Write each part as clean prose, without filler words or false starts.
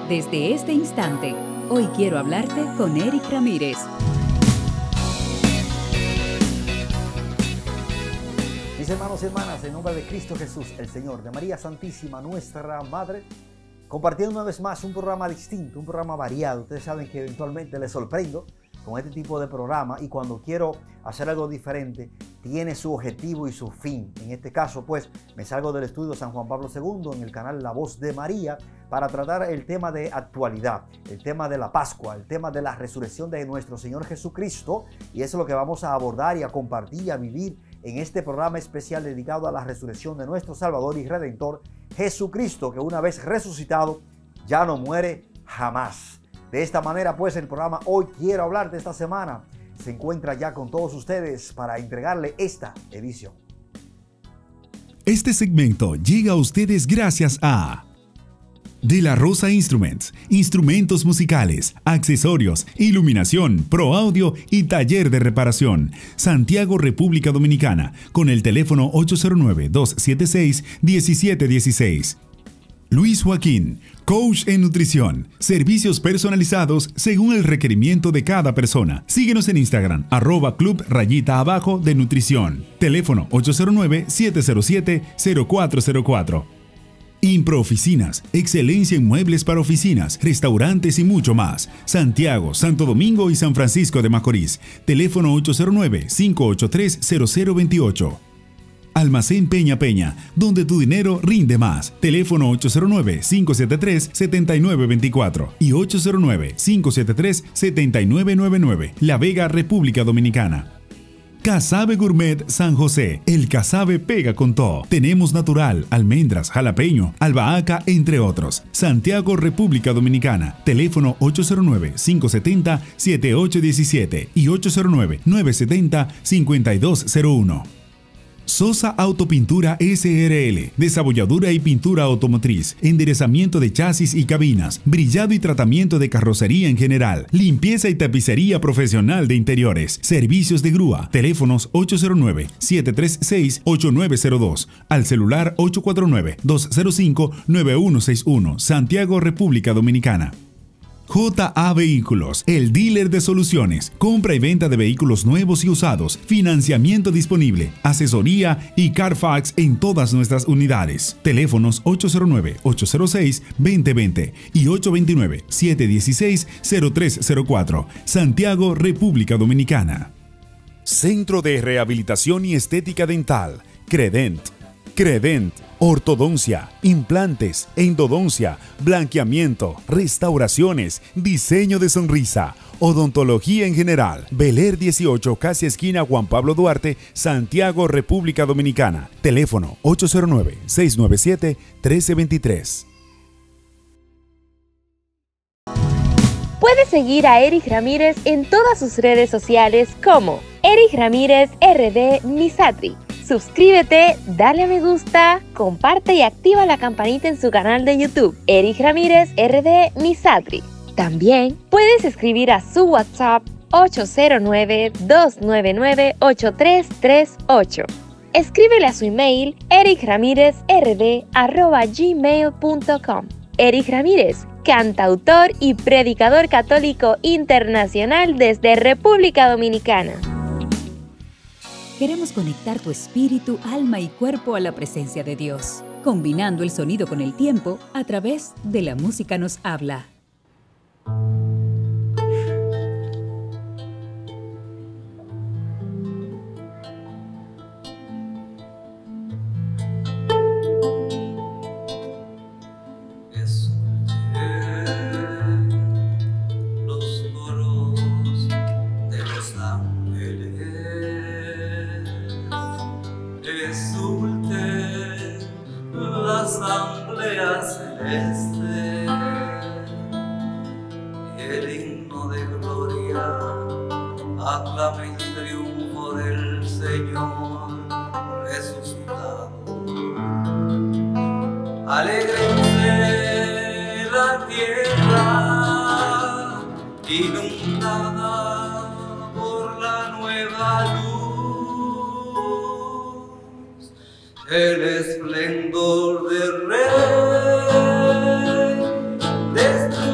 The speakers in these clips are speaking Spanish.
Desde este instante, hoy quiero hablarte con Eric Ramírez. Mis hermanos y hermanas, en nombre de Cristo Jesús, el Señor, de María Santísima, nuestra Madre, compartiendo una vez más un programa distinto, un programa variado. Ustedes saben que eventualmente les sorprendo con este tipo de programa, y cuando quiero hacer algo diferente, tiene su objetivo y su fin. En este caso, pues, me salgo del estudio San Juan Pablo II en el canal La Voz de María para tratar el tema de actualidad, el tema de la Pascua, el tema de la resurrección de nuestro Señor Jesucristo, y eso es lo que vamos a abordar y a compartir y a vivir en este programa especial dedicado a la resurrección de nuestro Salvador y Redentor Jesucristo, que una vez resucitado ya no muere jamás. De esta manera, pues, el programa Hoy Quiero Hablarte esta semana se encuentra ya con todos ustedes para entregarle esta edición. Este segmento llega a ustedes gracias a De la Rosa Instruments, instrumentos musicales, accesorios, iluminación, pro audio y taller de reparación. Santiago, República Dominicana, con el teléfono 809-276-1716. Luis Joaquín, coach en nutrición, servicios personalizados según el requerimiento de cada persona. Síguenos en Instagram, @club_de nutrición. Teléfono 809-707-0404. Impro Oficinas, excelencia en muebles para oficinas, restaurantes y mucho más. Santiago, Santo Domingo y San Francisco de Macorís. Teléfono 809-583-0028. Almacén Peña Peña, donde tu dinero rinde más. Teléfono 809-573-7924 y 809-573-7999. La Vega, República Dominicana. Casabe Gourmet San José. El casabe pega con todo. Tenemos natural, almendras, jalapeño, albahaca, entre otros. Santiago, República Dominicana. Teléfono 809-570-7817 y 809-970-5201. Sosa Autopintura SRL, desabolladura y pintura automotriz, enderezamiento de chasis y cabinas, brillado y tratamiento de carrocería en general, limpieza y tapicería profesional de interiores, servicios de grúa, teléfonos 809-736-8902, al celular 849-205-9161, Santiago, República Dominicana. JA Vehículos, el dealer de soluciones, compra y venta de vehículos nuevos y usados, financiamiento disponible, asesoría y Carfax en todas nuestras unidades. Teléfonos 809-806-2020 y 829-716-0304, Santiago, República Dominicana. Centro de Rehabilitación y Estética Dental, Credent. Credent, ortodoncia, implantes, endodoncia, blanqueamiento, restauraciones, diseño de sonrisa, odontología en general. Bel Air 18, casi esquina Juan Pablo Duarte, Santiago, República Dominicana. Teléfono 809-697-1323. Puedes seguir a Eric Ramírez en todas sus redes sociales como Eric Ramírez RD Misatri. Suscríbete, dale a me gusta, comparte y activa la campanita en su canal de YouTube, Eric Ramírez RD Misatri. También puedes escribir a su WhatsApp 809-299-8338. Escríbele a su email ericramirezrd@gmail.com. Eric Ramírez, cantautor y predicador católico internacional desde República Dominicana. Queremos conectar tu espíritu, alma y cuerpo a la presencia de Dios, combinando el sonido con el tiempo a través de La Música Nos Habla. Aclame el triunfo del Señor resucitado. Alégrense la tierra inundada por la nueva luz, el esplendor del Rey desde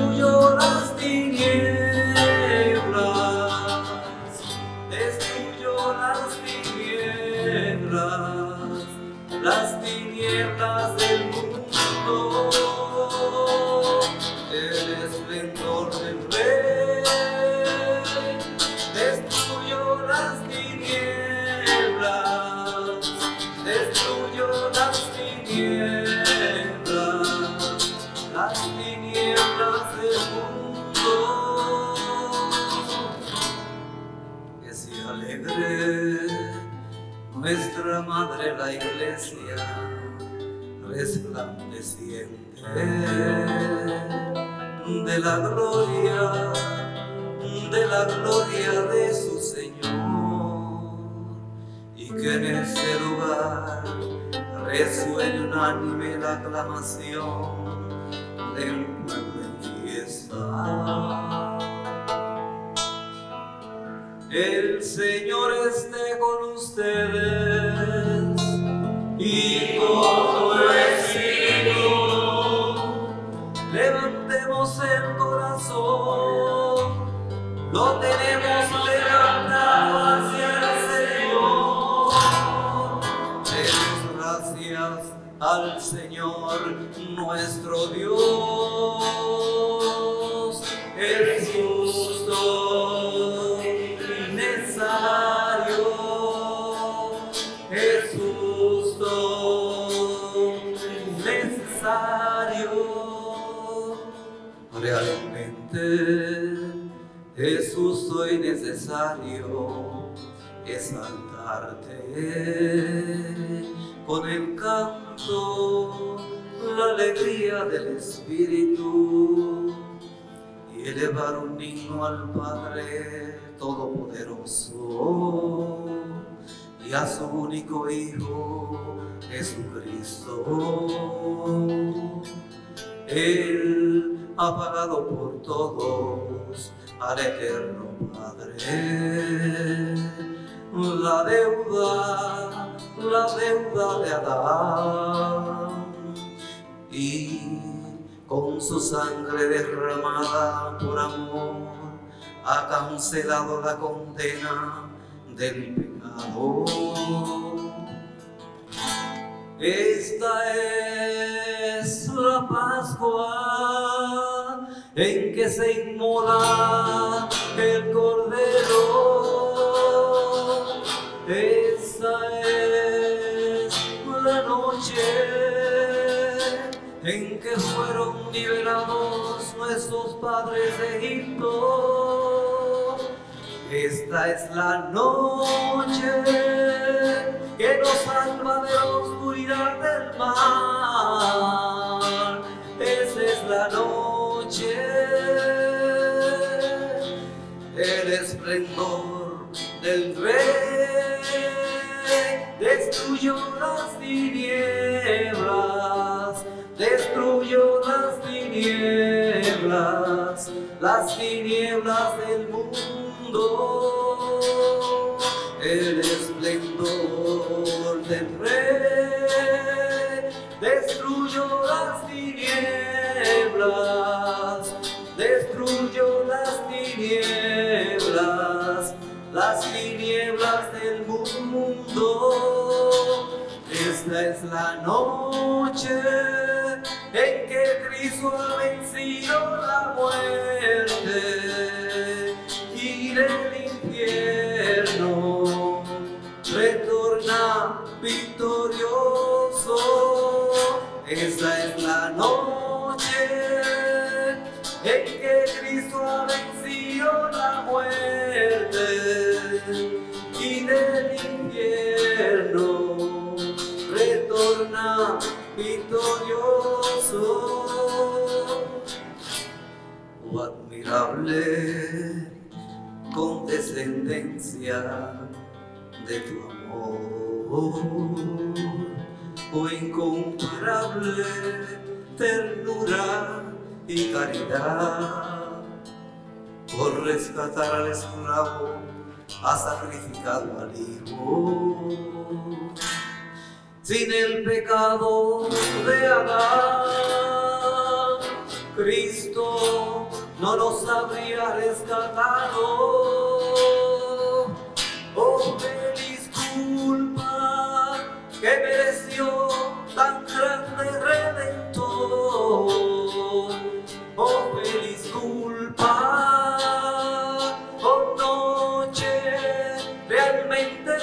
Madre la Iglesia resplandeciente de la gloria de su Señor, y que en ese lugar resuene unánime la aclamación del pueblo en fiesta. El Señor esté con ustedes y con tu espíritu. Levantemos el corazón, lo tenemos levantado hacia el Señor. Demos gracias al Señor nuestro Dios. Es justo y necesario, es justo y necesario. Realmente es justo y necesario exaltarte con el canto, la alegría del Espíritu, y elevar un himno al Padre Todopoderoso y a su único Hijo Jesucristo. Él ha pagado por todos al Eterno Padre la deuda de Adán, y con su sangre derramada por amor ha cancelado la condena del pecado. Esta es la Pascua en que se inmola el Cordero. Esta es la noche en que fueron liberados nuestros padres de Egipto. Esta es la noche que nos salva de la oscuridad del mar. Esa es la noche, el esplendor del Rey destruyó las tinieblas, destruyó las tinieblas del mundo. El esplendor del Rey destruyó las tinieblas, destruyó las tinieblas del mundo. Esta es la noche en que Cristo ha vencido la muerte y del infierno retorna victorioso. Esta es la noche en que Cristo ha vencido la muerte y del infierno retorna victorioso. Oh, admirable condescendencia de tu amor, oh incomparable ternura y caridad. Por rescatar al esclavo ha sacrificado al Hijo. Sin el pecado de Adán, Cristo no nos habría rescatado. Oh, feliz culpa que mereció tan grande Redentor. Oh, feliz culpa, oh noche realmente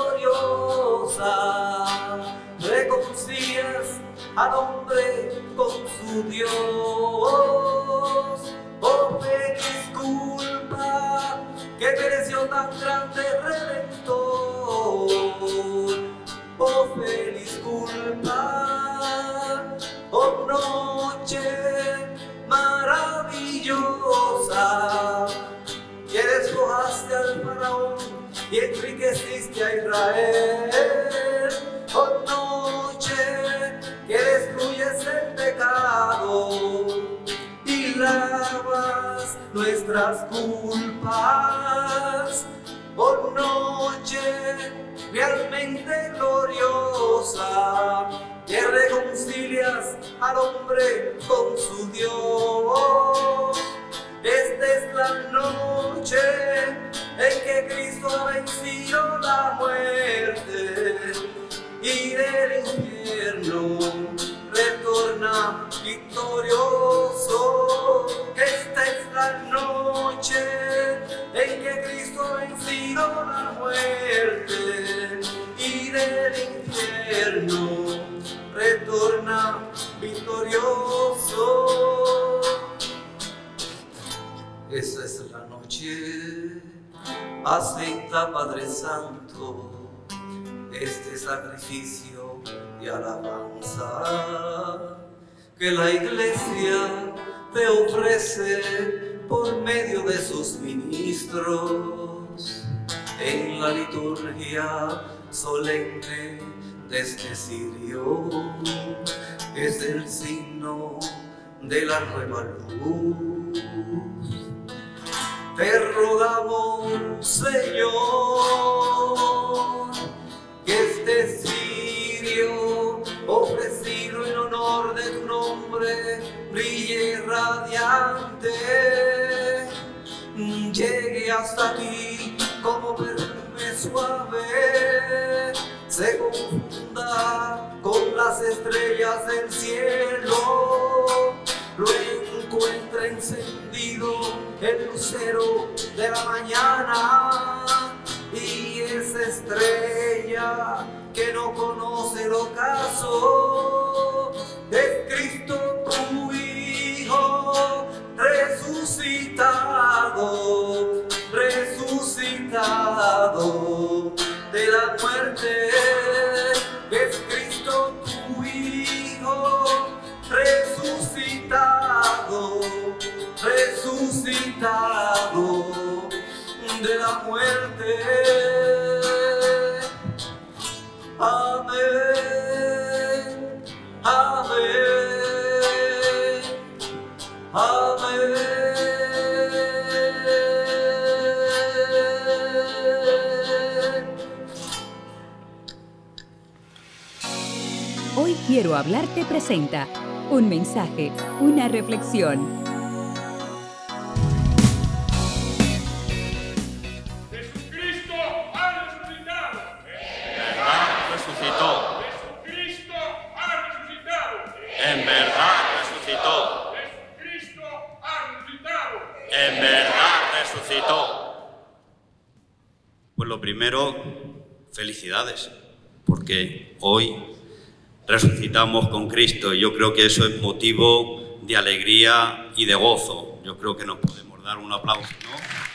gloriosa, reconcilias al hombre con su Dios. Oh, feliz culpa que mereció tan grande Redentor. Oh, y enriqueciste a Israel. Oh noche que destruyes el pecado y lavas nuestras culpas. Oh noche realmente gloriosa, que reconcilias al hombre con su Dios. Esta es la noche en que Cristo ha vencido la muerte y del infierno retorna victorioso. Esta es la noche en que Cristo ha vencido la muerte y del infierno retorna victorioso. Esa es la noche. Acepta, Padre Santo, este sacrificio de alabanza que la Iglesia te ofrece por medio de sus ministros en la liturgia solemne de este cirio. Es el signo de la nueva luz. Te rogamos, Señor, que este cirio ofrecido en honor de tu nombre brille radiante, llegue hasta ti como perfume suave, se confunda con las estrellas del cielo, lo encuentra encendido el lucero de la mañana, y esa estrella que no conoce el ocaso es Cristo tu Hijo resucitado, resucitado de la muerte. Es Cristo tu Hijo resucitado, resucitado de la muerte. Amén, amén, amén. Hoy Quiero Hablarte presenta un mensaje, una reflexión. Jesucristo ha resucitado. En verdad resucitó. Jesucristo ha resucitado. En verdad resucitó. Jesucristo ha resucitado. En verdad resucitó. Pues lo primero, felicidades, porque hoy resucitamos con Cristo y yo creo que eso es motivo de alegría y de gozo. Yo creo que nos podemos dar un aplauso, ¿no?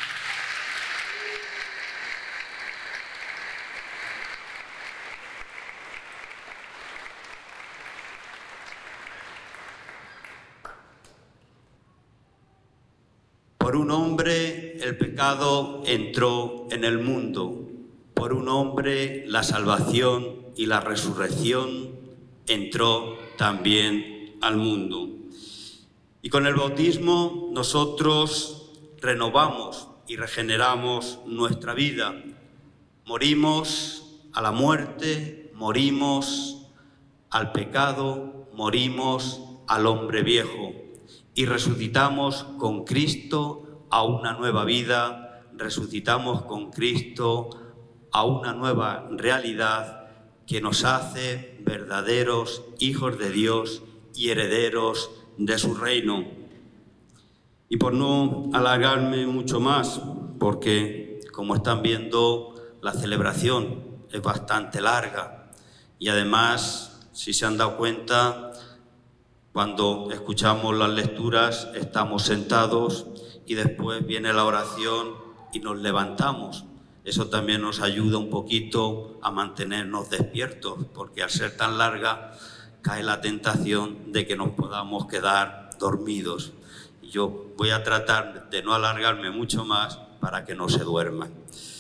Por un hombre el pecado entró en el mundo, por un hombre la salvación y la resurrección entró también al mundo. Y con el bautismo nosotros renovamos y regeneramos nuestra vida. Morimos a la muerte, morimos al pecado, morimos al hombre viejo y resucitamos con Cristo a una nueva vida, resucitamos con Cristo a una nueva realidad que nos hace verdaderos hijos de Dios y herederos de su reino. Y por no alargarme mucho más, porque como están viendo, la celebración es bastante larga y además, si se han dado cuenta, cuando escuchamos las lecturas estamos sentados y después viene la oración y nos levantamos. Eso también nos ayuda un poquito a mantenernos despiertos, porque al ser tan larga cae la tentación de que nos podamos quedar dormidos. Yo voy a tratar de no alargarme mucho más para que no se duerman.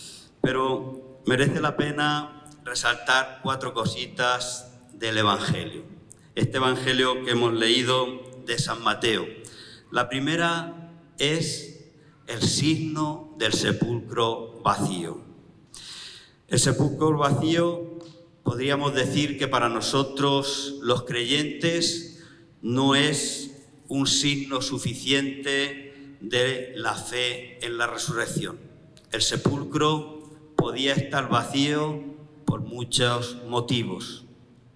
pero merece la pena resaltar 4 cositas del Evangelio. Este Evangelio que hemos leído de San Mateo. La primera es el signo del sepulcro vacío. El sepulcro vacío, podríamos decir que para nosotros los creyentes no es un signo suficiente de la fe en la resurrección. El sepulcro podía estar vacío por muchos motivos.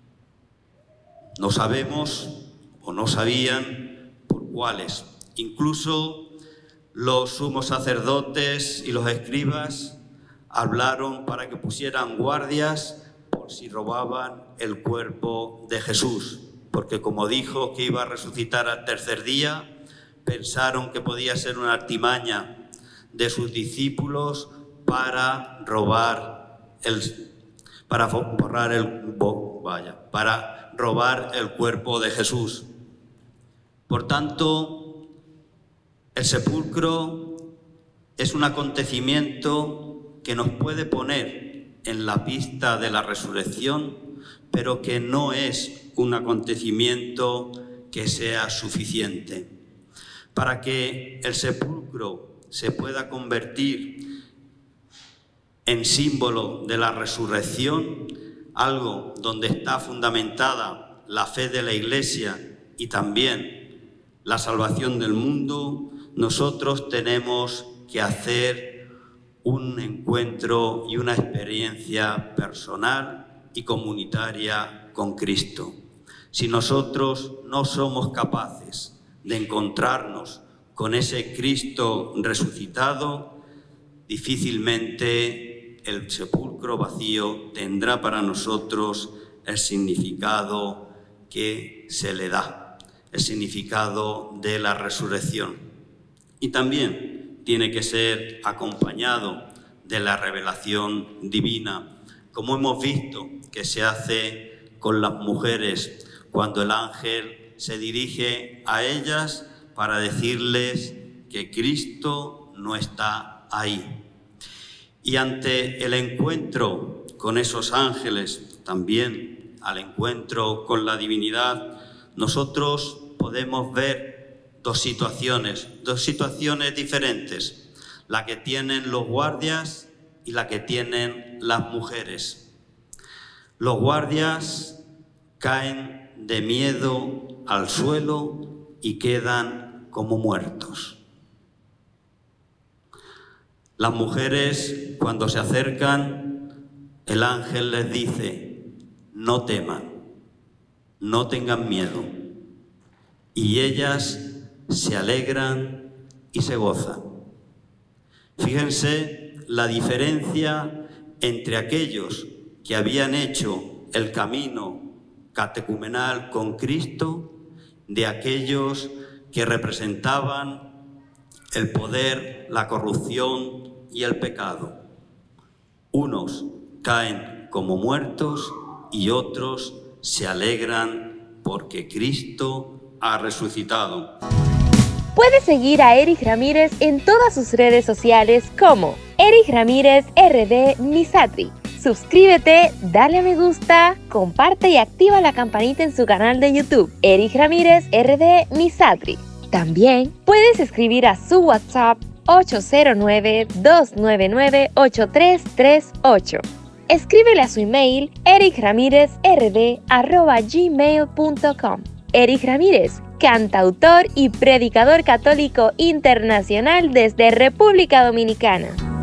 No sabemos o no sabían por cuáles. Incluso los sumos sacerdotes y los escribas hablaron para que pusieran guardias por si robaban el cuerpo de Jesús, porque como dijo que iba a resucitar al tercer día, pensaron que podía ser una artimaña de sus discípulos para robar el cuerpo de Jesús. Por tanto, el sepulcro es un acontecimiento que nos puede poner en la pista de la resurrección, pero que no es un acontecimiento que sea suficiente. Para que el sepulcro se pueda convertir en símbolo de la resurrección, algo donde está fundamentada la fe de la Iglesia y también la salvación del mundo, nosotros tenemos que hacer un encuentro y una experiencia personal y comunitaria con Cristo. Si nosotros no somos capaces de encontrarnos con ese Cristo resucitado, difícilmente el sepulcro vacío tendrá para nosotros el significado que se le da, el significado de la resurrección. Y también tiene que ser acompañado de la revelación divina, como hemos visto que se hace con las mujeres cuando el ángel se dirige a ellas para decirles que Cristo no está ahí. Y ante el encuentro con esos ángeles, también al encuentro con la divinidad, nosotros podemos ver dos situaciones diferentes, la que tienen los guardias y la que tienen las mujeres. Los guardias caen de miedo al suelo y quedan como muertos. Las mujeres, cuando se acercan, el ángel les dice: no teman, no tengan miedo. Y ellas se alegran y se gozan. Fíjense la diferencia entre aquellos que habían hecho el camino catecumenal con Cristo de aquellos que representaban el poder, la corrupción y el pecado. Unos caen como muertos y otros se alegran porque Cristo ha resucitado. Puedes seguir a Eric Ramírez en todas sus redes sociales como Eric Ramírez RD Misatri. Suscríbete, dale a me gusta, comparte y activa la campanita en su canal de YouTube, Eric Ramírez RD Misatri. También puedes escribir a su WhatsApp 809-299-8338. Escríbele a su email ericramirezrd@gmail.com. Eric Ramírez, cantautor y predicador católico internacional desde República Dominicana.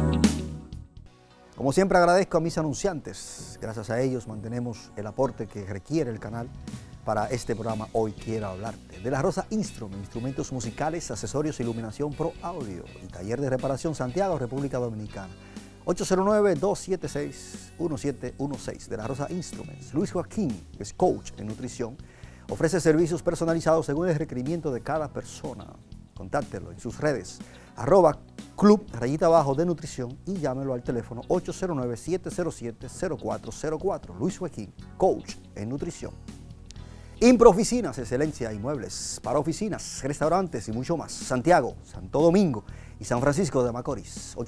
Como siempre agradezco a mis anunciantes. Gracias a ellos mantenemos el aporte que requiere el canal para este programa Hoy Quiero Hablarte. De la Rosa Instrument, instrumentos musicales, accesorios, iluminación pro audio y taller de reparación Santiago, República Dominicana. 809-276-1716. De la Rosa Instruments. Luis Joaquín es coach en nutrición. Ofrece servicios personalizados según el requerimiento de cada persona. Contáctelo en sus redes, @club_de nutrición y llámelo al teléfono 809-707-0404. Luis Joaquín, coach en nutrición. Impro Oficinas, excelencia, inmuebles para oficinas, restaurantes y mucho más. Santiago, Santo Domingo y San Francisco de Macorís.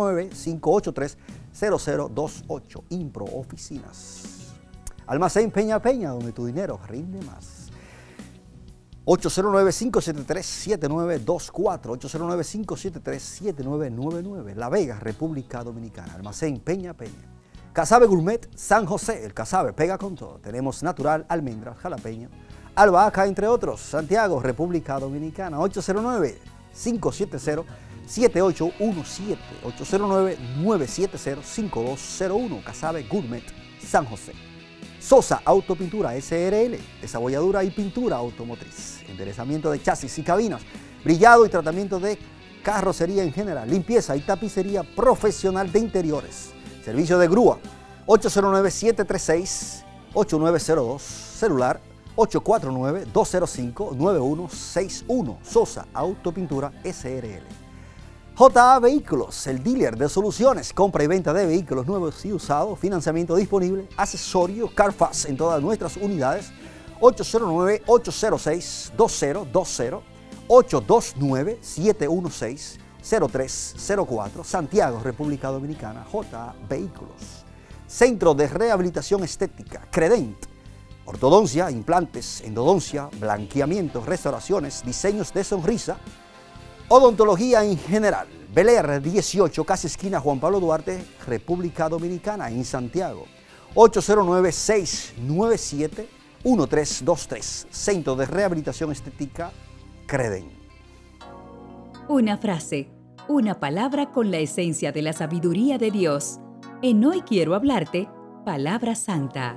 809-583-0028. Impro Oficinas. Almacén Peña Peña, donde tu dinero rinde más. 809-573-7924. 809-573-7999. La Vega, República Dominicana. Almacén Peña Peña. Casabe Gourmet San José, el Casabe pega con todo. Tenemos natural, almendras, jalapeño, albahaca, entre otros. Santiago, República Dominicana, 809-570-7817, 809-970-5201, Casabe Gourmet San José. Sosa Autopintura SRL, desabolladura y pintura automotriz, enderezamiento de chasis y cabinas, brillado y tratamiento de carrocería en general, limpieza y tapicería profesional de interiores. Servicio de grúa, 809-736-8902, celular 849-205-9161, Sosa Autopintura SRL. JA Vehículos, el dealer de soluciones, compra y venta de vehículos nuevos y usados, financiamiento disponible, accesorio, Carfax en todas nuestras unidades, 809-806-2020, 829-716-0304, Santiago, República Dominicana, JA Vehículos. Centro de Rehabilitación Estética, Credent, ortodoncia, implantes, endodoncia, blanqueamientos, restauraciones, diseños de sonrisa, odontología en general. Bel Air 18, casi esquina Juan Pablo Duarte, República Dominicana, en Santiago. 809-697-1323, Centro de Rehabilitación Estética, Credent. Una frase, una palabra con la esencia de la sabiduría de Dios. En Hoy Quiero Hablarte, Palabra Santa.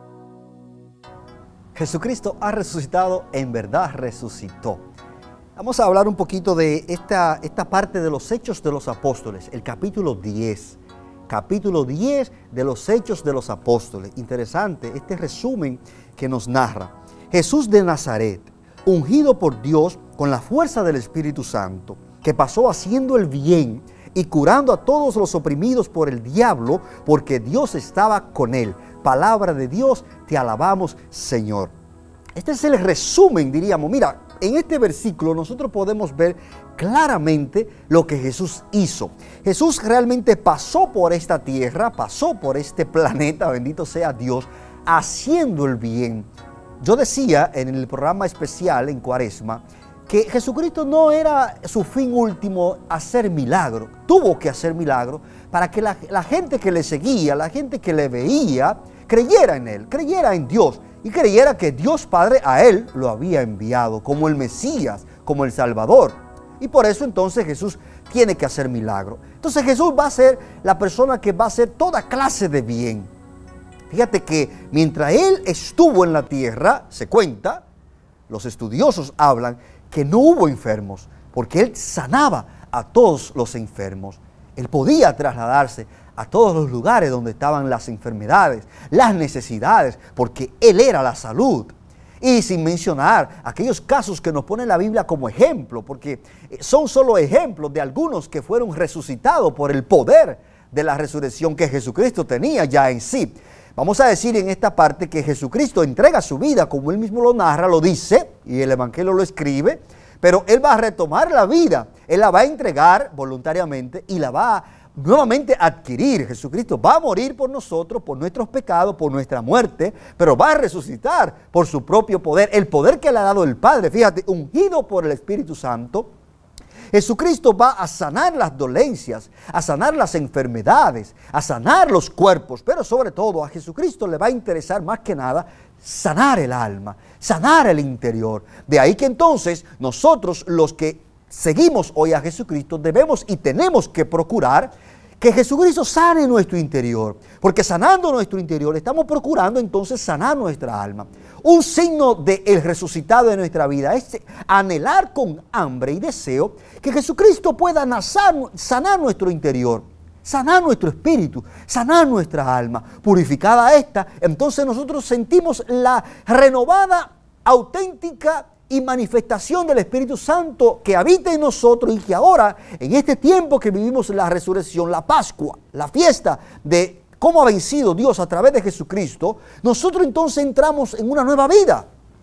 Jesucristo ha resucitado, en verdad resucitó. Vamos a hablar un poquito de esta parte de los Hechos de los Apóstoles, el capítulo 10. Capítulo 10 de los Hechos de los Apóstoles. Interesante este resumen que nos narra. Jesús de Nazaret, ungido por Dios con la fuerza del Espíritu Santo, que pasó haciendo el bien y curando a todos los oprimidos por el diablo, porque Dios estaba con él. Palabra de Dios, te alabamos, Señor. Este es el resumen, diríamos. Mira, en este versículo nosotros podemos ver claramente lo que Jesús hizo. Jesús realmente pasó por esta tierra, pasó por este planeta, bendito sea Dios, haciendo el bien. Yo decía en el programa especial en Cuaresma que Jesucristo no era su fin último hacer milagro. Tuvo que hacer milagro para que la gente que le seguía, la gente que le veía, creyera en él, creyera en Dios y creyera que Dios Padre a él lo había enviado como el Mesías, como el Salvador. Y por eso entonces Jesús tiene que hacer milagro. Entonces Jesús va a ser la persona que va a hacer toda clase de bien. Fíjate que mientras él estuvo en la tierra, se cuenta, los estudiosos hablan que no hubo enfermos, porque él sanaba a todos los enfermos. Él podía trasladarse a todos los lugares donde estaban las enfermedades, las necesidades, porque él era la salud. Y sin mencionar aquellos casos que nos pone la Biblia como ejemplo, porque son solo ejemplos de algunos que fueron resucitados por el poder de la resurrección que Jesucristo tenía ya en sí. Vamos a decir en esta parte que Jesucristo entrega su vida, como él mismo lo narra, lo dice, y el Evangelio lo escribe, pero él va a retomar la vida, él la va a entregar voluntariamente y la va a nuevamente adquirir. Jesucristo va a morir por nosotros, por nuestros pecados, por nuestra muerte, pero va a resucitar por su propio poder, el poder que le ha dado el Padre. Fíjate, ungido por el Espíritu Santo, Jesucristo va a sanar las dolencias, a sanar las enfermedades, a sanar los cuerpos, pero sobre todo a Jesucristo le va a interesar más que nada sanar el alma, sanar el interior. De ahí que entonces nosotros los que seguimos hoy a Jesucristo debemos y tenemos que procurar que Jesucristo sane nuestro interior, porque sanando nuestro interior estamos procurando entonces sanar nuestra alma. Un signo del resucitado de nuestra vida es anhelar con hambre y deseo que Jesucristo pueda sanar nuestro interior, sanar nuestro espíritu, sanar nuestra alma. Purificada esta, entonces nosotros sentimos la renovada, auténtica y manifestación del Espíritu Santo que habita en nosotros y que ahora, en este tiempo que vivimos la resurrección, la Pascua, la fiesta de cómo ha vencido Dios a través de Jesucristo, nosotros entonces entramos en una nueva vida.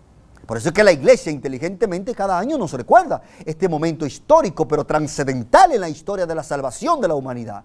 Por eso es que la iglesia inteligentemente cada año nos recuerda este momento histórico, pero trascendental en la historia de la salvación de la humanidad.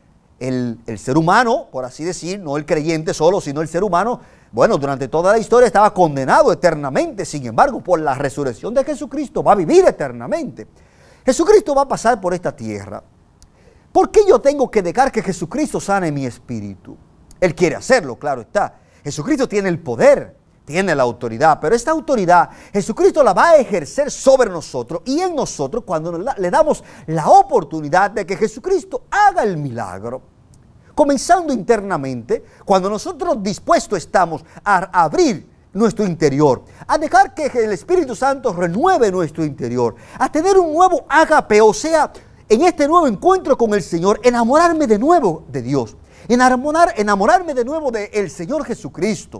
El ser humano, por así decir, no el creyente solo, sino el ser humano, bueno, durante toda la historia estaba condenado eternamente. Sin embargo, por la resurrección de Jesucristo va a vivir eternamente. Jesucristo va a pasar por esta tierra. ¿Por qué yo tengo que dejar que Jesucristo sane mi espíritu? Él quiere hacerlo, claro está. Jesucristo tiene el poder, tiene la autoridad, pero esta autoridad Jesucristo la va a ejercer sobre nosotros y en nosotros cuando le damos la oportunidad de que Jesucristo haga el milagro. Comenzando internamente, cuando nosotros dispuestos estamos a abrir nuestro interior, a dejar que el Espíritu Santo renueve nuestro interior, a tener un nuevo ágape, o sea, en este nuevo encuentro con el Señor, enamorarme de nuevo de Dios, enamorarme de nuevo del Señor Jesucristo,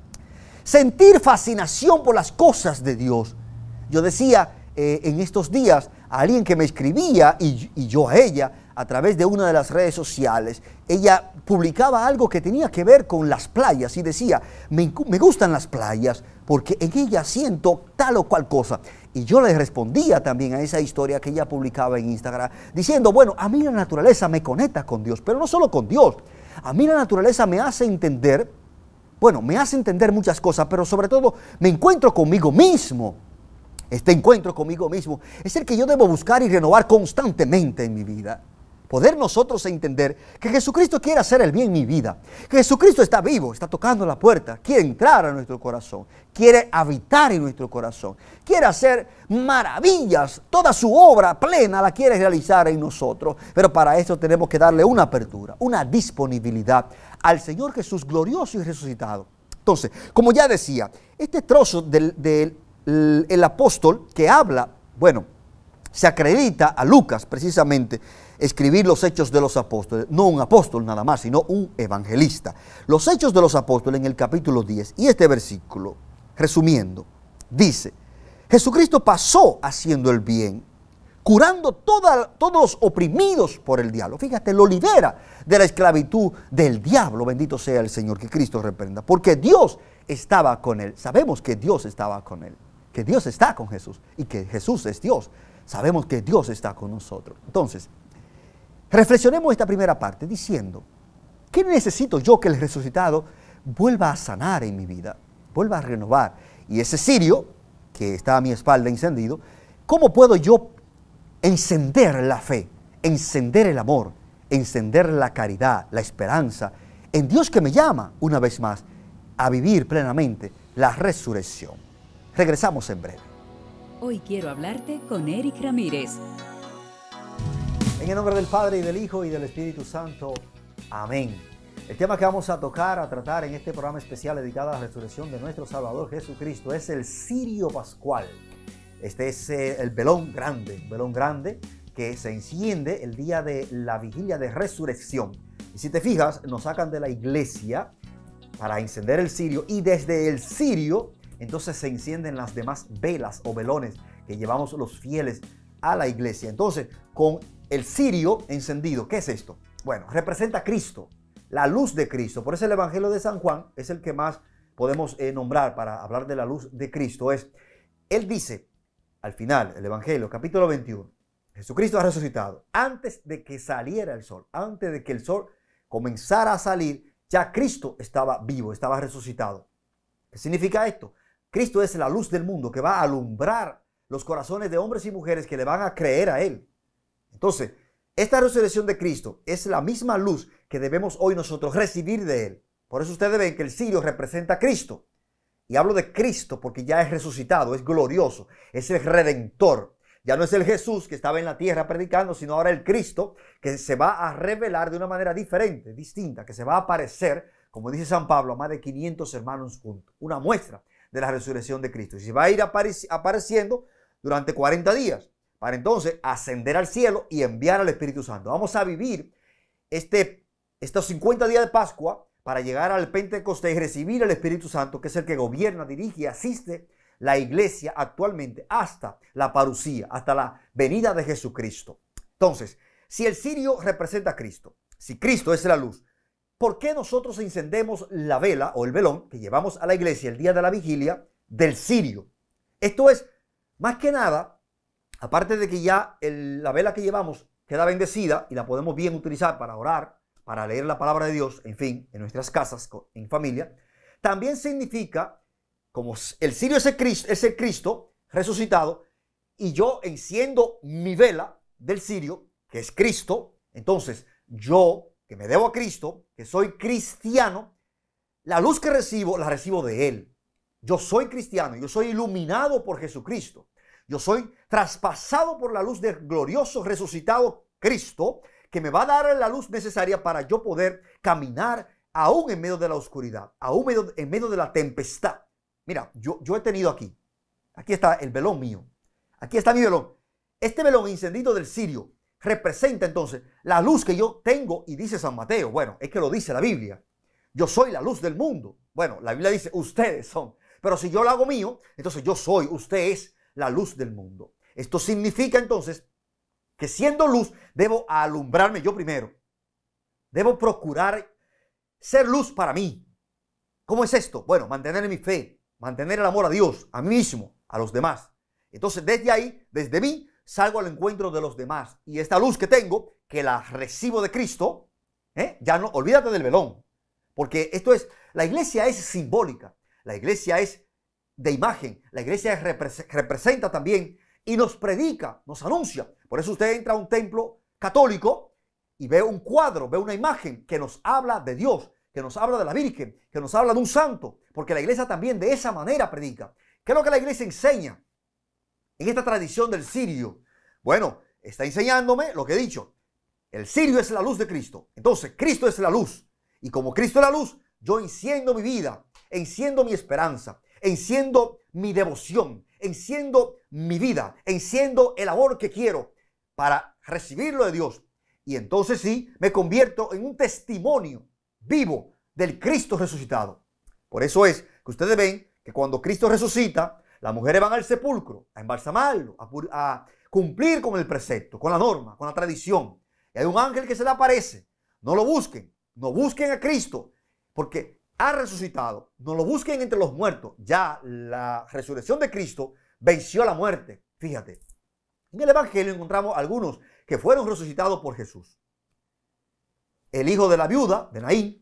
sentir fascinación por las cosas de Dios. Yo decía en estos días a alguien que me escribía y yo a ella a través de una de las redes sociales. Ella publicaba algo que tenía que ver con las playas y decía, me gustan las playas porque en ellas siento tal o cual cosa. Y yo le respondía también a esa historia que ella publicaba en Instagram diciendo, bueno, a mí la naturaleza me conecta con Dios, pero no solo con Dios. A mí la naturaleza me hace entender, bueno, me hace entender muchas cosas, pero sobre todo me encuentro conmigo mismo. Este encuentro conmigo mismo es el que yo debo buscar y renovar constantemente en mi vida. Poder nosotros entender que Jesucristo quiere hacer el bien en mi vida. Que Jesucristo está vivo, está tocando la puerta, quiere entrar a nuestro corazón, quiere habitar en nuestro corazón, quiere hacer maravillas, toda su obra plena la quiere realizar en nosotros. Pero para eso tenemos que darle una apertura, una disponibilidad al Señor Jesús glorioso y resucitado. Entonces, como ya decía, este trozo del apóstol que habla, bueno, se acredita a Lucas precisamente escribir los Hechos de los Apóstoles, no un apóstol nada más, sino un evangelista. Los Hechos de los Apóstoles en el capítulo 10, y este versículo, resumiendo, dice, Jesucristo pasó haciendo el bien, curando todos los oprimidos por el diablo. Fíjate, lo libera de la esclavitud del diablo, bendito sea el Señor, que Cristo reprenda, porque Dios estaba con él. Sabemos que Dios estaba con él, que Dios está con Jesús y que Jesús es Dios. Sabemos que Dios está con nosotros. Entonces, reflexionemos esta primera parte diciendo, ¿qué necesito yo que el resucitado vuelva a sanar en mi vida? Vuelva a renovar. Y ese cirio que está a mi espalda encendido, ¿cómo puedo yo encender la fe, encender el amor, encender la caridad, la esperanza en Dios que me llama una vez más a vivir plenamente la resurrección? Regresamos en breve. Hoy quiero hablarte con Eric Ramírez. En el nombre del Padre, y del Hijo, y del Espíritu Santo. Amén. El tema que vamos a tratar en este programa especial dedicado a la resurrección de nuestro Salvador Jesucristo es el cirio pascual. Este es el velón grande que se enciende el día de la vigilia de resurrección. Y si te fijas, nos sacan de la iglesia para encender el cirio, y desde el cirio entonces se encienden las demás velas o velones que llevamos los fieles a la iglesia. Entonces, con el cirio encendido, ¿qué es esto? Bueno, representa a Cristo, la luz de Cristo. Por eso el Evangelio de San Juan es el que más podemos nombrar para hablar de la luz de Cristo. Él dice, al final, el Evangelio, capítulo 21, Jesucristo ha resucitado. Antes de que saliera el sol, antes de que el sol comenzara a salir, ya Cristo estaba vivo, estaba resucitado. ¿Qué significa esto? Cristo es la luz del mundo que va a alumbrar los corazones de hombres y mujeres que le van a creer a Él. Entonces, esta resurrección de Cristo es la misma luz que debemos hoy nosotros recibir de Él. Por eso ustedes ven que el cirio representa a Cristo. Y hablo de Cristo porque ya es resucitado, es glorioso, es el Redentor. Ya no es el Jesús que estaba en la tierra predicando, sino ahora el Cristo que se va a revelar de una manera diferente, distinta, que se va a aparecer, como dice San Pablo, a más de 500 hermanos juntos. Una muestra de la resurrección de Cristo. Y se va a ir apareciendo durante 40 días, para entonces ascender al cielo y enviar al Espíritu Santo. Vamos a vivir estos 50 días de Pascua para llegar al Pentecostés y recibir al Espíritu Santo, que es el que gobierna, dirige y asiste la iglesia actualmente hasta la parucía, hasta la venida de Jesucristo. Entonces, si el cirio representa a Cristo, si Cristo es la luz, ¿por qué nosotros encendemos la vela o el velón que llevamos a la iglesia el día de la vigilia del cirio? Esto es, más que nada, aparte de que ya la vela que llevamos queda bendecida y la podemos bien utilizar para orar, para leer la palabra de Dios, en fin, en nuestras casas, en familia, también significa, como el cirio es el Cristo resucitado, y yo enciendo mi vela del cirio, que es Cristo, entonces yo, que me debo a Cristo, que soy cristiano, la luz que recibo, la recibo de Él. Yo soy cristiano, yo soy iluminado por Jesucristo. Yo soy traspasado por la luz del glorioso resucitado Cristo, que me va a dar la luz necesaria para yo poder caminar aún en medio de la oscuridad, aún en medio de la tempestad. Mira, yo he tenido aquí está el velón mío, aquí está mi velón. Este velón encendido del cirio representa entonces la luz que yo tengo, y dice San Mateo, bueno, es que lo dice la Biblia, yo soy la luz del mundo. Bueno, la Biblia dice, ustedes son, pero si yo lo hago mío, entonces yo soy, usted es la luz del mundo. Esto significa entonces que siendo luz, debo alumbrarme yo primero. Debo procurar ser luz para mí. ¿Cómo es esto? Bueno, mantener mi fe, mantener el amor a Dios, a mí mismo, a los demás. Entonces, desde ahí, desde mí, salgo al encuentro de los demás. Y esta luz que tengo, que la recibo de Cristo, ya no, olvídate del velón. Porque esto es, la iglesia es simbólica. La iglesia es de imagen. La iglesia representa también y nos predica, nos anuncia. Por eso usted entra a un templo católico y ve un cuadro, ve una imagen que nos habla de Dios, que nos habla de la Virgen, que nos habla de un santo. Porque la iglesia también de esa manera predica. ¿Qué es lo que la iglesia enseña en esta tradición del cirio? Bueno, está enseñándome lo que he dicho. El cirio es la luz de Cristo. Entonces, Cristo es la luz. Y como Cristo es la luz, yo enciendo mi vida, enciendo mi esperanza, enciendo mi devoción, enciendo mi vida, enciendo el amor que quiero para recibirlo de Dios. Y entonces sí, me convierto en un testimonio vivo del Cristo resucitado. Por eso es que ustedes ven que cuando Cristo resucita, las mujeres van al sepulcro a embalsamarlo, a cumplir con el precepto, con la norma, con la tradición. Y hay un ángel que se le aparece. No lo busquen, no busquen a Cristo, porque ha resucitado. No lo busquen entre los muertos. Ya la resurrección de Cristo venció la muerte. Fíjate, en el Evangelio encontramos algunos que fueron resucitados por Jesús. El hijo de la viuda, de Naín,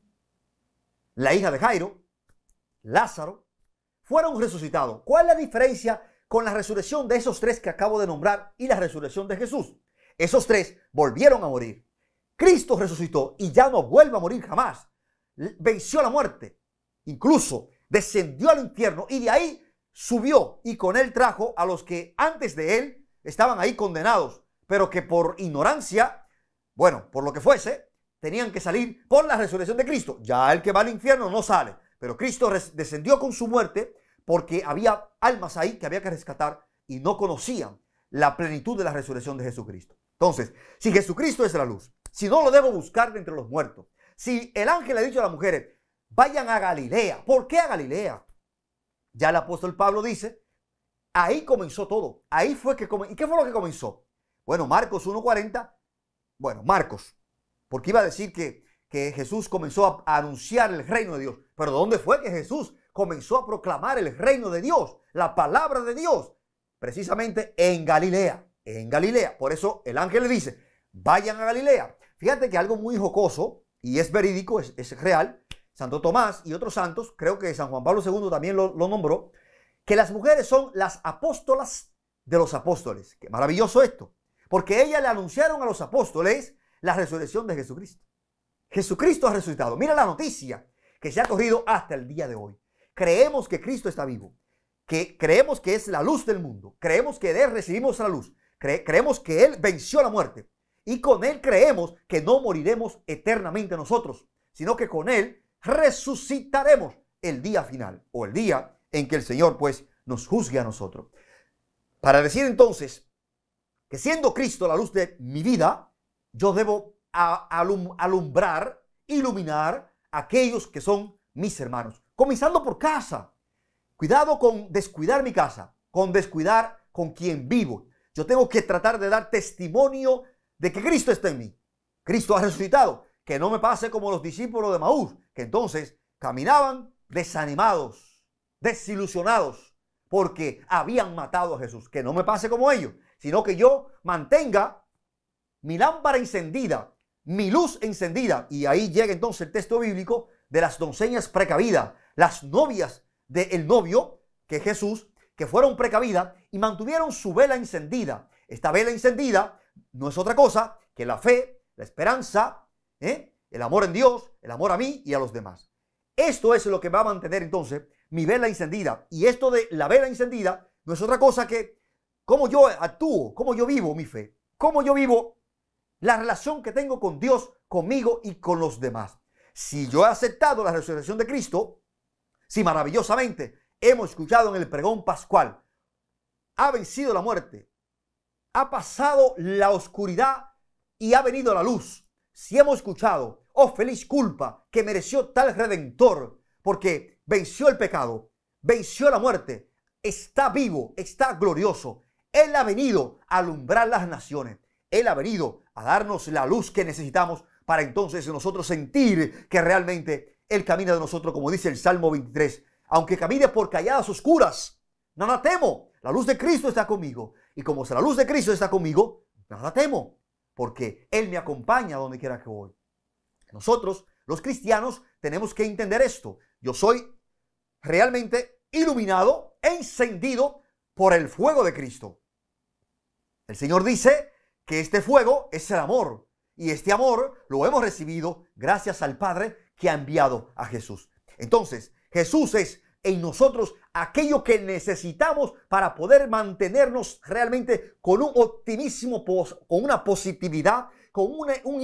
la hija de Jairo, Lázaro, fueron resucitados. ¿Cuál es la diferencia con la resurrección de esos tres que acabo de nombrar y la resurrección de Jesús? Esos tres volvieron a morir. Cristo resucitó y ya no vuelve a morir jamás. Venció la muerte. Incluso descendió al infierno y de ahí subió y con él trajo a los que antes de él estaban ahí condenados, pero que por ignorancia, bueno, por lo que fuese, tenían que salir por la resurrección de Cristo. Ya el que va al infierno no sale, pero Cristo descendió con su muerte porque había almas ahí que había que rescatar y no conocían la plenitud de la resurrección de Jesucristo. Entonces, si Jesucristo es la luz, si no lo debo buscar de entre los muertos, si el ángel le ha dicho a las mujeres, vayan a Galilea. ¿Por qué a Galilea? Ya el apóstol Pablo dice, ahí comenzó todo. Ahí fue que comenzó. ¿Y qué fue lo que comenzó? Bueno, Marcos 1:40. Bueno, Marcos. Porque iba a decir que Jesús comenzó a anunciar el reino de Dios. Pero ¿dónde fue que Jesús comenzó a proclamar el reino de Dios? La palabra de Dios. Precisamente en Galilea. En Galilea. Por eso el ángel le dice, vayan a Galilea. Fíjate que algo muy jocoso, y es verídico, es real. Santo Tomás y otros santos, creo que San Juan Pablo II también lo nombró, que las mujeres son las apóstolas de los apóstoles. Qué maravilloso esto. Porque ellas le anunciaron a los apóstoles la resurrección de Jesucristo. Jesucristo ha resucitado. Mira la noticia que se ha corrido hasta el día de hoy. Creemos que Cristo está vivo. Que creemos que es la luz del mundo. Creemos que de Él recibimos la luz. Creemos que Él venció la muerte. Y con Él creemos que no moriremos eternamente nosotros, sino que con Él resucitaremos el día final o el día en que el Señor pues nos juzgue a nosotros. Para decir entonces que siendo Cristo la luz de mi vida, yo debo alumbrar, iluminar a aquellos que son mis hermanos, comenzando por casa. Cuidado con descuidar mi casa, con descuidar con quien vivo. Yo tengo que tratar de dar testimonio de que Cristo está en mí. Cristo ha resucitado. Que no me pase como los discípulos de Maús, que entonces caminaban desanimados, desilusionados, porque habían matado a Jesús. Que no me pase como ellos, sino que yo mantenga mi lámpara encendida, mi luz encendida. Y ahí llega entonces el texto bíblico de las doncellas precavidas, las novias del novio, que es Jesús, que fueron precavidas y mantuvieron su vela encendida. Esta vela encendida no es otra cosa que la fe, la esperanza, el amor en Dios, el amor a mí y a los demás. Esto es lo que va a mantener entonces mi vela encendida. Y esto de la vela encendida no es otra cosa que cómo yo actúo, cómo yo vivo mi fe, cómo yo vivo la relación que tengo con Dios, conmigo y con los demás. Si yo he aceptado la resurrección de Cristo, si maravillosamente hemos escuchado en el pregón pascual, ha vencido la muerte, ha pasado la oscuridad y ha venido la luz. Si hemos escuchado, oh feliz culpa que mereció tal Redentor, porque venció el pecado, venció la muerte, está vivo, está glorioso. Él ha venido a alumbrar las naciones. Él ha venido a darnos la luz que necesitamos para entonces nosotros sentir que realmente Él camina de nosotros, como dice el Salmo 23. Aunque camine por calladas oscuras, nada temo. La luz de Cristo está conmigo. Y como la luz de Cristo está conmigo, nada temo, porque Él me acompaña a donde quiera que voy. Nosotros, los cristianos, tenemos que entender esto. Yo soy realmente iluminado, encendido por el fuego de Cristo. El Señor dice que este fuego es el amor. Y este amor lo hemos recibido gracias al Padre que ha enviado a Jesús. Entonces, Jesús es en nosotros aquello que necesitamos para poder mantenernos realmente con un optimismo, con una positividad, con un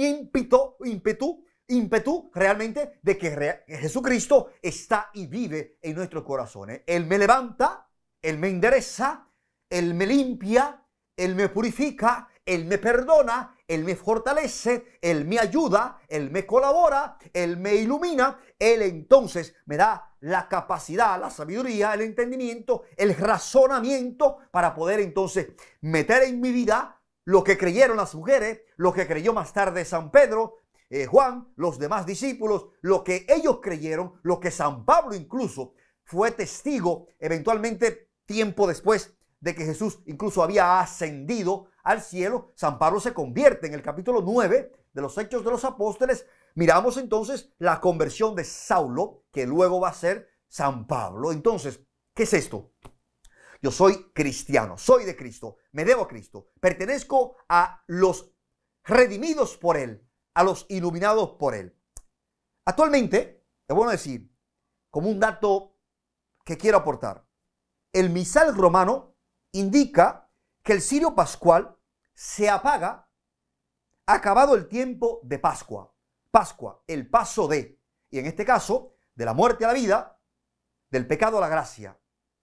ímpetu realmente de que Jesucristo está y vive en nuestros corazones. Él me levanta, Él me endereza, Él me limpia, Él me purifica, Él me perdona, Él me fortalece, Él me ayuda, Él me colabora, Él me ilumina. Él entonces me da la capacidad, la sabiduría, el entendimiento, el razonamiento para poder entonces meter en mi vida lo que creyeron las mujeres, lo que creyó más tarde San Pedro, Juan, los demás discípulos, lo que ellos creyeron, lo que San Pablo incluso fue testigo eventualmente tiempo después de que Jesús incluso había ascendido al cielo. San Pablo se convierte en el capítulo 9 de los Hechos de los Apóstoles. Miramos entonces la conversión de Saulo, que luego va a ser San Pablo. Entonces, ¿qué es esto? Yo soy cristiano, soy de Cristo, me debo a Cristo, pertenezco a los redimidos por Él, a los iluminados por Él. Actualmente, es bueno decir, como un dato que quiero aportar, el misal romano indica que el cirio pascual se apaga acabado el tiempo de Pascua. Pascua, el paso de, y en este caso, de la muerte a la vida, del pecado a la gracia,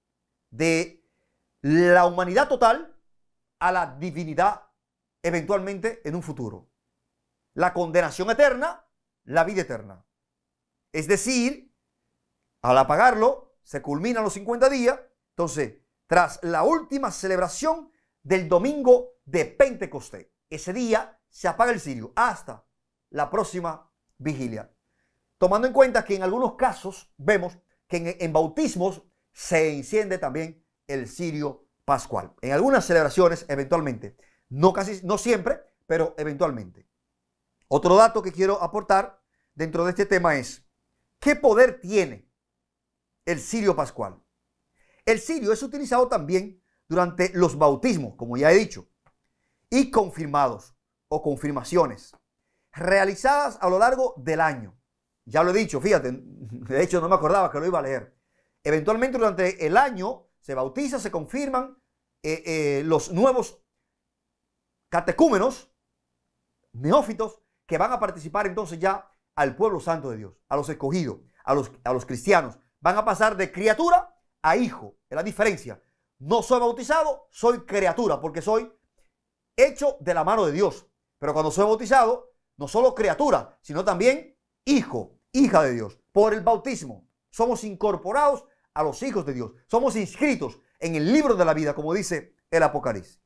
de la humanidad total a la divinidad eventualmente en un futuro. La condenación eterna, la vida eterna. Es decir, al apagarlo, se culminan los 50 días. Entonces, tras la última celebración del domingo de Pentecostés, ese día se apaga el cirio hasta la próxima vigilia. Tomando en cuenta que en algunos casos vemos que en bautismos se enciende también el cirio pascual. En algunas celebraciones, eventualmente. No siempre, pero eventualmente. Otro dato que quiero aportar dentro de este tema es, ¿qué poder tiene el cirio pascual? El cirio es utilizado también durante los bautismos, como ya he dicho, y confirmados o confirmaciones realizadas a lo largo del año. Ya lo he dicho, fíjate, de hecho no me acordaba que lo iba a leer. Eventualmente durante el año se bautiza, se confirman los nuevos catecúmenos, neófitos, que van a participar entonces ya al pueblo santo de Dios, a los escogidos, a los cristianos. Van a pasar de criatura a hijo. Es la diferencia. No soy bautizado, soy criatura, porque soy hecho de la mano de Dios. Pero cuando soy bautizado, no solo criatura, sino también hijo, hija de Dios. Por el bautismo somos incorporados a los hijos de Dios. Somos inscritos en el libro de la vida, como dice el Apocalipsis.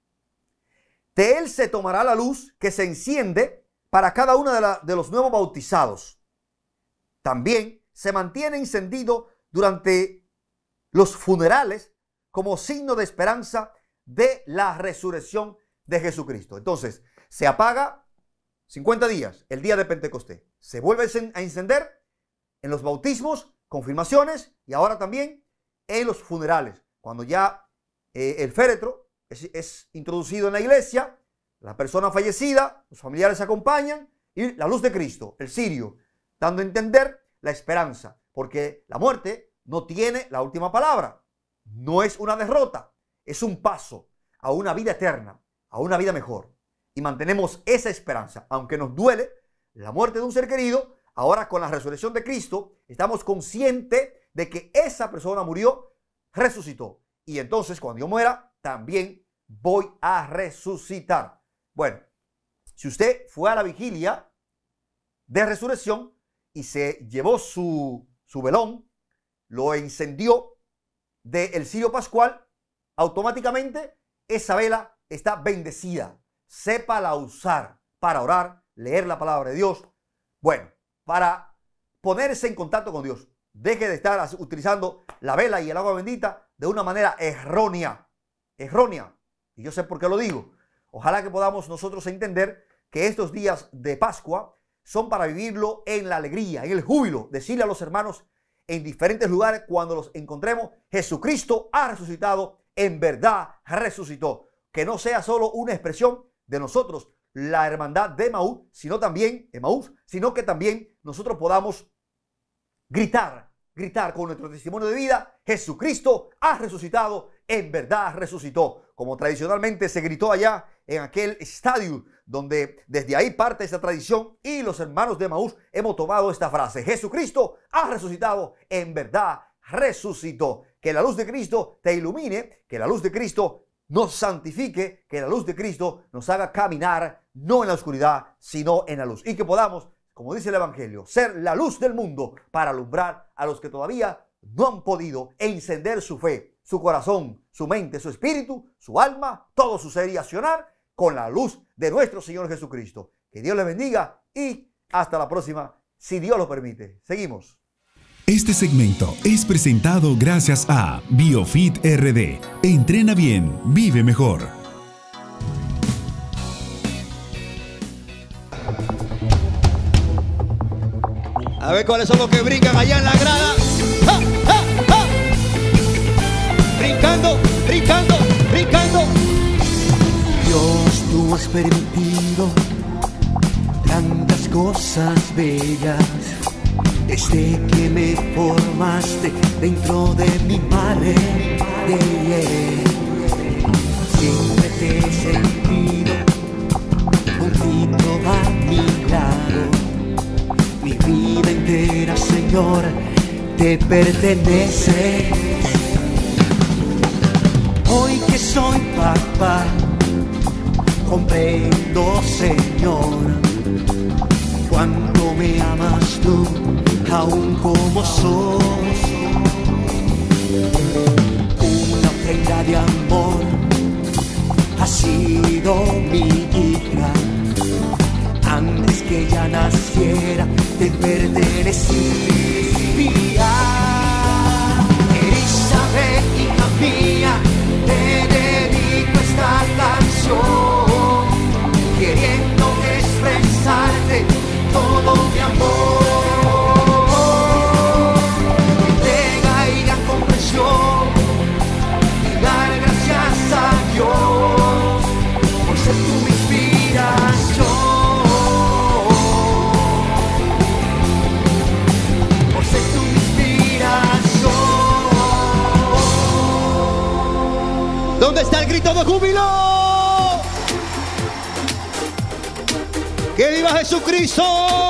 De él se tomará la luz que se enciende para cada uno de los nuevos bautizados. También se mantiene encendido durante los funerales como signo de esperanza de la resurrección de Jesucristo. Entonces, se apaga 50 días, el día de Pentecostés. Se vuelve a encender en los bautismos, confirmaciones y ahora también en los funerales. Cuando ya el féretro es introducido en la iglesia, la persona fallecida, los familiares acompañan y la luz de Cristo, el cirio, dando a entender la esperanza, porque la muerte no tiene la última palabra. No es una derrota, es un paso a una vida eterna, a una vida mejor. Y mantenemos esa esperanza, aunque nos duele la muerte de un ser querido. Ahora con la resurrección de Cristo estamos conscientes de que esa persona murió, resucitó. Y entonces cuando yo muera, también voy a resucitar. Bueno, si usted fue a la vigilia de resurrección y se llevó su velón, lo encendió del cirio pascual, automáticamente esa vela está bendecida. Sépala usar para orar, leer la palabra de Dios. Bueno, para ponerse en contacto con Dios. Deje de estar utilizando la vela y el agua bendita de una manera errónea. Errónea. Y yo sé por qué lo digo. Ojalá que podamos nosotros entender que estos días de Pascua son para vivirlo en la alegría, en el júbilo. Decirle a los hermanos en diferentes lugares cuando los encontremos: Jesucristo ha resucitado, en verdad resucitó. Que no sea solo una expresión de nosotros, la hermandad de Emaús, sino que también nosotros podamos gritar con nuestro testimonio de vida: Jesucristo ha resucitado, en verdad resucitó. Como tradicionalmente se gritó allá en aquel estadio, donde desde ahí parte esta tradición, y los hermanos de Emaús hemos tomado esta frase: Jesucristo ha resucitado, en verdad resucitó. Que la luz de Cristo te ilumine, que la luz de Cristo nos santifique, que la luz de Cristo nos haga caminar no en la oscuridad, sino en la luz. Y que podamos, como dice el Evangelio, ser la luz del mundo para alumbrar a los que todavía no han podido encender su fe, su corazón, su mente, su espíritu, su alma, todo su ser y accionar con la luz de nuestro Señor Jesucristo. Que Dios les bendiga y hasta la próxima, si Dios lo permite. Seguimos. Este segmento es presentado gracias a BioFit RD. Entrena bien, vive mejor. A ver cuáles son los que brincan allá en la grada. ¡Ja, ja, ja! Brincando, brincando, brincando. Dios, tú has permitido tantas cosas bellas. Desde que me formaste dentro de mi madre, siempre te he sentido contigo a mi lado. Mi vida entera, Señor, te pertenece. Hoy que soy papá, comprendo, Señor, cuánto me amas tú, aún como sos. Una ofrenda de amor ha sido mi hija. Antes que ella naciera, te pertenecía. Elizabeth, hija mía, te dedico esta canción, queriendo expresarte todo mi amor. Entrega y gran comprensión, y dar gracias a Dios por ser tu inspiración. Por ser tu inspiración. ¿Dónde está el grito de júbilo? ¡Que viva Jesucristo!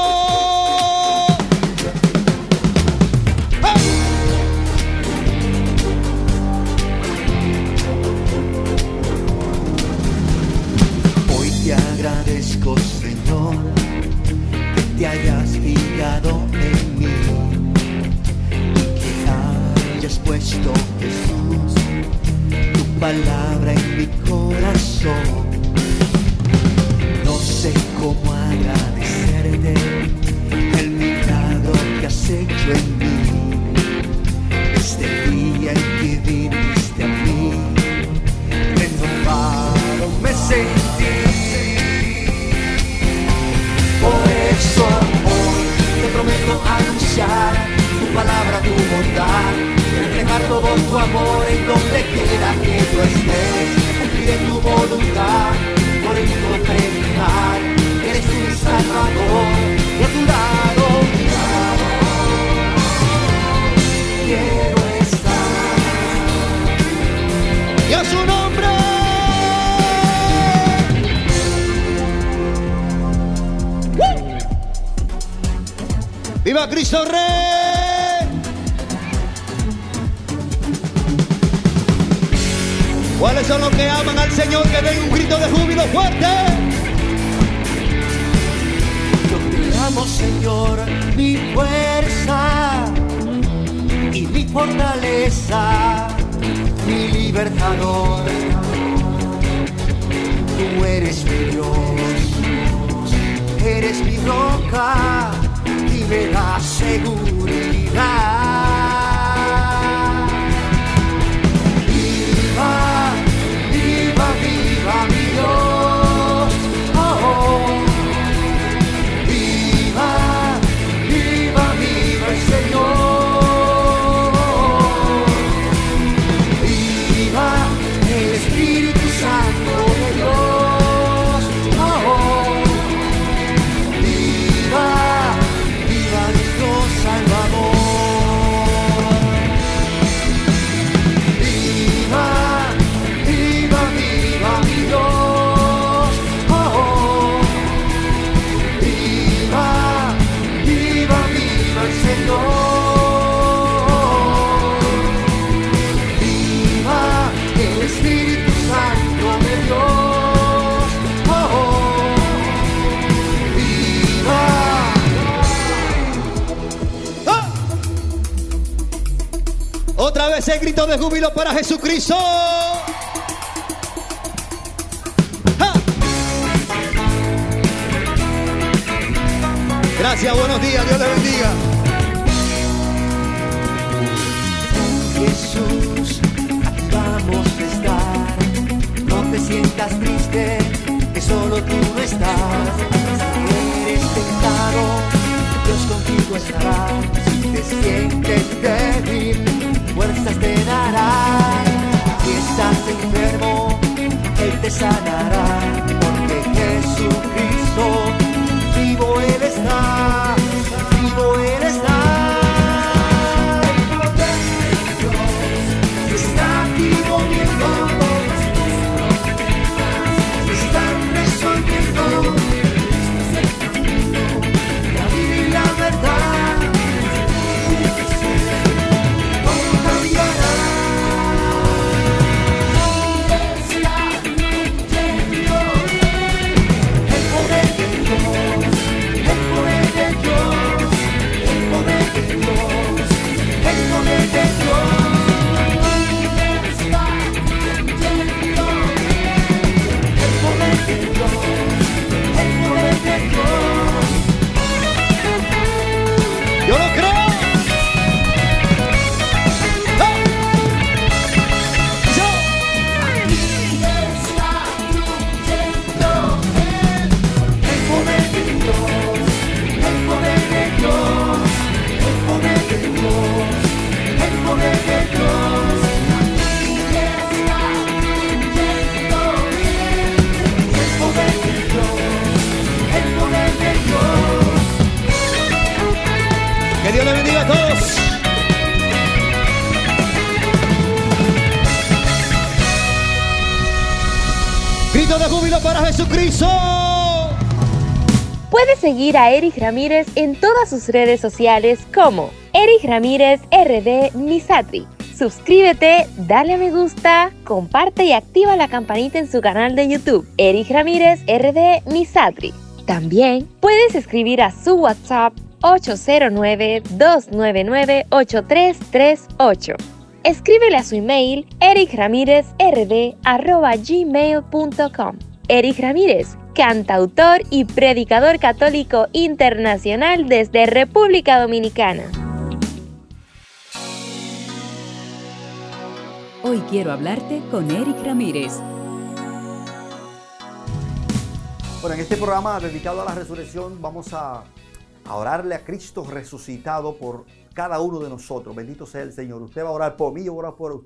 Hoy te agradezco, Señor, que te hayas fijado en mí y que hayas puesto, Jesús, tu palabra en mi corazón. No sé cómo agradecerte el milagro que has hecho en mí, este día en que viniste a mí. que tú estés, pide tu voluntad, por el comprender, eres mi Salvador, y a tu lado, quiero estar. Y a su nombre. ¡Viva Cristo Rey! ¿Cuáles son los que aman al Señor? Que den un grito de júbilo fuerte. Yo te amo, Señor, mi fuerza y mi fortaleza, mi libertador. Tú eres mi Dios, eres mi roca y me da seguridad. Viva, viva, viva mi Dios. Oh, oh. Viva, viva, viva el Señor. Viva el Espíritu Santo de Dios. Oh, oh. Viva, viva nuestro Salvador. Viva, viva, viva mi Dios. Oh, oh. Viva, viva, viva el Señor. Viva el Espíritu Santo de Dios. Oh, oh. Viva. ¡Ah! Otra vez el grito de júbilo para Jesucristo. ¡Ah! Gracias, buenos días, Dios le bendiga. Jesús, aquí vamos a estar. No te sientas triste, que solo tú no estás. Si eres tentado, Dios contigo estará. Si te sientes débil, fuerzas te dará. Si estás enfermo, Él te sanará. Porque Jesucristo, vivo Él está, vivo Él está. Está vivo viendo, está resolviendo la vida y la verdad. Todo cambiará. El poder de Dios, el poder de Dios, el poder de Dios, el poder de Dios. Yo lo creo. ¡Ah! Yo. El poder de Dios, el poder de Dios, el poder de Dios, el poder de Dios. El poder de Dios, el poder de Dios. Que Dios le bendiga a todos. Grito de júbilo para Jesucristo. Puedes seguir a Eric Ramírez en todas sus redes sociales como Eric Ramírez RD Misatri. Suscríbete, dale a me gusta, comparte y activa la campanita en su canal de YouTube, Eric Ramírez RD Misatri. También puedes escribir a su WhatsApp 809-299-8338. Escríbele a su email ericramirezrd@gmail.com. Eric Ramírez, cantautor y predicador católico internacional desde República Dominicana. Hoy quiero hablarte con Eric Ramírez. Bueno, en este programa dedicado a la resurrección vamos a orarle a Cristo resucitado por cada uno de nosotros. Bendito sea el Señor. Usted va a orar por mí, yo voy a orar por usted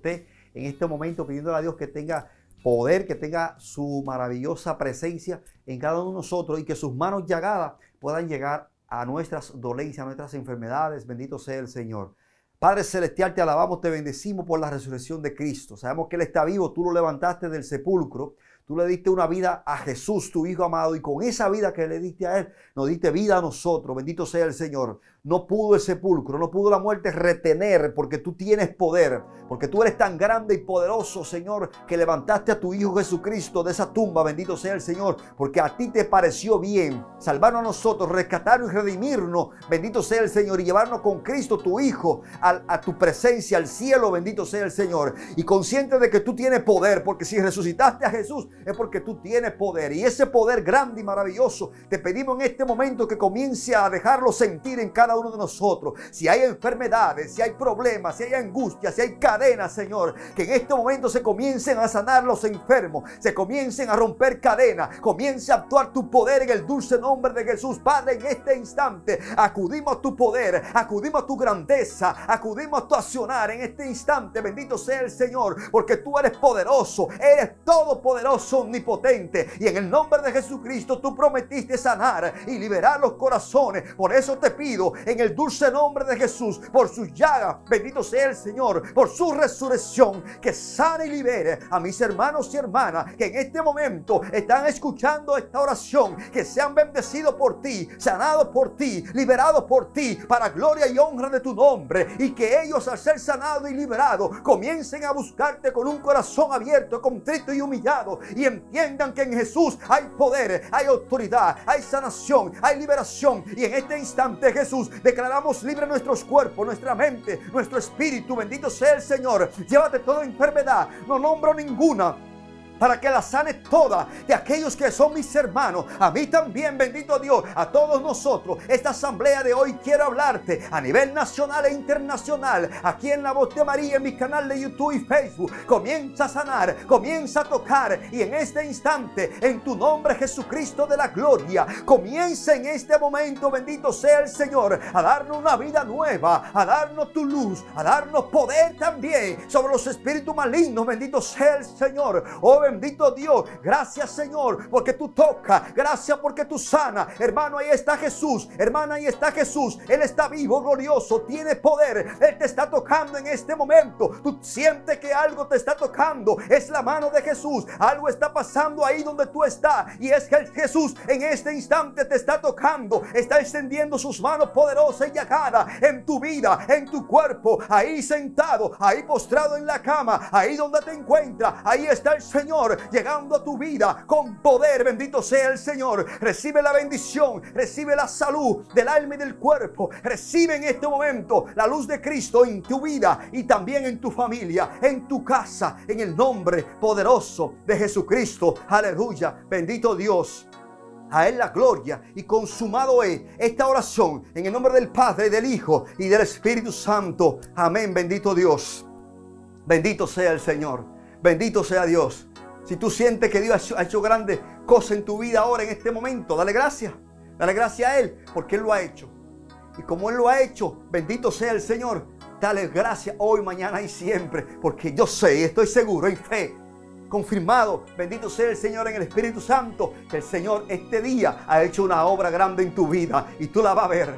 en este momento pidiéndole a Dios que tenga poder, que tenga su maravillosa presencia en cada uno de nosotros y que sus manos llagadas puedan llegar a nuestras dolencias, a nuestras enfermedades. Bendito sea el Señor. Padre Celestial, te alabamos, te bendecimos por la resurrección de Cristo. Sabemos que Él está vivo, tú lo levantaste del sepulcro. Tú le diste una vida a Jesús, tu Hijo amado, y con esa vida que le diste a Él, nos diste vida a nosotros. Bendito sea el Señor. No pudo el sepulcro, no pudo la muerte retener, porque tú tienes poder, porque tú eres tan grande y poderoso, Señor, que levantaste a tu Hijo Jesucristo de esa tumba. Bendito sea el Señor, porque a ti te pareció bien salvarnos a nosotros, rescatarnos y redimirnos. Bendito sea el Señor, y llevarnos con Cristo, tu Hijo, a tu presencia, al cielo. Bendito sea el Señor. Y consciente de que tú tienes poder, porque si resucitaste a Jesús, es porque tú tienes poder, y ese poder grande y maravilloso te pedimos en este momento que comience a dejarlo sentir en cada uno de nosotros. Si hay enfermedades, si hay problemas, si hay angustia, si hay cadenas, Señor, que en este momento se comiencen a sanar los enfermos, se comiencen a romper cadenas, comience a actuar tu poder en el dulce nombre de Jesús. Padre, en este instante acudimos a tu poder, acudimos a tu grandeza, acudimos a tu accionar en este instante. Bendito sea el Señor, porque tú eres poderoso, eres todopoderoso, omnipotente, y en el nombre de Jesucristo tú prometiste sanar y liberar los corazones. Por eso te pido en el dulce nombre de Jesús, por sus llagas, bendito sea el Señor, por su resurrección, que sane y libere a mis hermanos y hermanas que en este momento están escuchando esta oración, que sean bendecidos por ti, sanados por ti, liberados por ti, para gloria y honra de tu nombre, y que ellos, al ser sanados y liberados, comiencen a buscarte con un corazón abierto, contrito y humillado, y entiendan que en Jesús hay poder, hay autoridad, hay sanación, hay liberación. Y en este instante, Jesús, declaramos libre nuestros cuerpos, nuestra mente, nuestro espíritu. Bendito sea el Señor. Llévate toda enfermedad, no nombro ninguna, para que la sane toda de aquellos que son mis hermanos. A mí también, bendito Dios, a todos nosotros. Esta asamblea de hoy quiero hablarte a nivel nacional e internacional, aquí en La Voz de María, en mi canal de YouTube y Facebook. Comienza a sanar, comienza a tocar, y en este instante, en tu nombre, Jesucristo de la gloria, comienza en este momento, bendito sea el Señor, a darnos una vida nueva, a darnos tu luz, a darnos poder también sobre los espíritus malignos. Bendito sea el Señor. Oh, bendito Dios, gracias Señor, porque tú tocas, gracias porque tú sanas. Hermano, ahí está Jesús, hermana, ahí está Jesús. Él está vivo, glorioso, tiene poder. Él te está tocando en este momento. Tú sientes que algo te está tocando, es la mano de Jesús. Algo está pasando ahí donde tú estás, y es que Jesús en este instante te está tocando, está extendiendo sus manos poderosas y llagadas en tu vida, en tu cuerpo, ahí sentado, ahí postrado en la cama, ahí donde te encuentras. Ahí está el Señor llegando a tu vida con poder. Bendito sea el Señor. Recibe la bendición, recibe la salud del alma y del cuerpo. Recibe en este momento la luz de Cristo en tu vida y también en tu familia, en tu casa, en el nombre poderoso de Jesucristo. Aleluya. Bendito Dios. A Él la gloria, y consumado es esta oración en el nombre del Padre, del Hijo y del Espíritu Santo. Amén. Bendito Dios. Bendito sea el Señor. Bendito sea Dios. Si tú sientes que Dios ha hecho grandes cosas en tu vida ahora, en este momento, dale gracias. Dale gracias a Él, porque Él lo ha hecho. Y como Él lo ha hecho, bendito sea el Señor. Dale gracias hoy, mañana y siempre. Porque yo sé y estoy seguro, en fe, confirmado, bendito sea el Señor en el Espíritu Santo, que el Señor este día ha hecho una obra grande en tu vida. Y tú la vas a ver.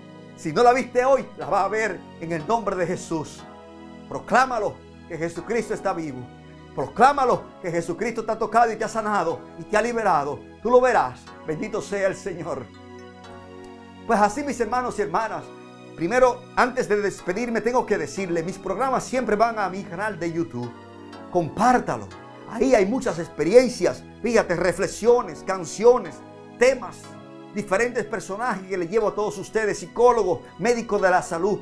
Si no la viste hoy, la vas a ver en el nombre de Jesús. Proclámalo, que Jesucristo está vivo. Proclámalo, que Jesucristo te ha tocado y te ha sanado y te ha liberado. Tú lo verás. Bendito sea el Señor. Pues así, mis hermanos y hermanas, primero, antes de despedirme, tengo que decirle, mis programas siempre van a mi canal de YouTube. Compártalo. Ahí hay muchas experiencias, fíjate, reflexiones, canciones, temas, diferentes personajes que les llevo a todos ustedes, psicólogos, médicos de la salud.